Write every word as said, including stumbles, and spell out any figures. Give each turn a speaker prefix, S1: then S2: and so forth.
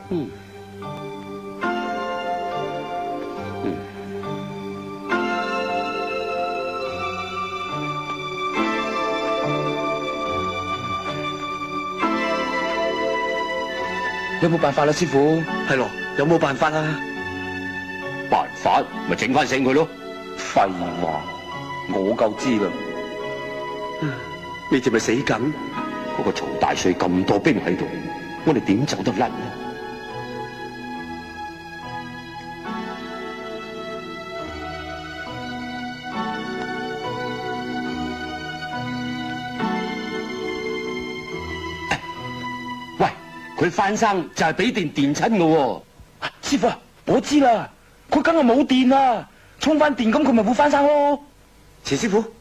S1: 嗯。嗯。有冇辦法啦，師傅？係咯，有冇辦法啊？
S2: 辦法咪整翻醒佢咯。
S1: 廢話，我夠知啦。你哋咪死緊？
S2: 嗰個曹大帥咁多兵喺度，我哋點走得甩呢？喂，佢翻生就係俾電電親嘅喎。
S1: 師傅啊，我知啦，佢梗係冇電啦，充翻電咁佢咪會翻生咯。錢師傅。